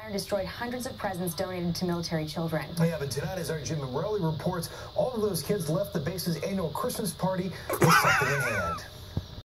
fire destroyed hundreds of presents donated to military children. Yeah, but tonight, as our Jim Morelli reports, all of those kids left the base's annual Christmas party with something in hand.